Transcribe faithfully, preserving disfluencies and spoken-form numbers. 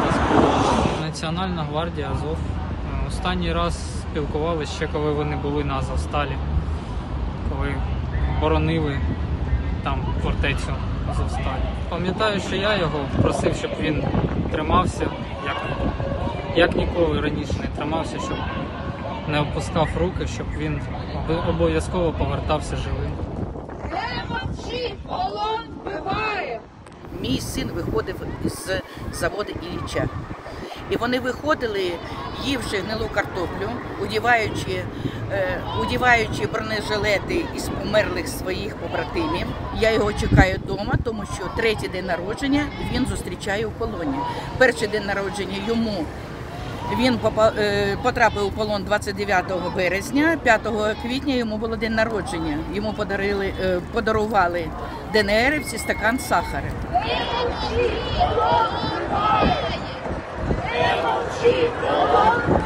Національна гвардія Азов. Останній раз спілкувалися ще коли вони були на Азовсталі, коли боронили там фортецю Азовсталі. Пам'ятаю, що я його просив, щоб він тримався, як, як ніколи раніше не тримався, щоб не опускав руки, щоб він обов'язково повертався живим. Не мовчи, полон вбиває! Мій син виходив з заводу Ілліча. І вони виходили, ївши гнилу картоплю, одіваючи, е, одіваючи бронежилети із померлих своїх побратимів. Я його чекаю вдома, тому що третій день народження він зустрічає у полоні. Перший день народження йому він потрапив у полон двадцять дев'ятого березня, п'ятого квітня йому було день народження. Йому подарили, подарували ДНРівці стакан сахара. Не мовчи, полон вбиває! Не мовчи, полон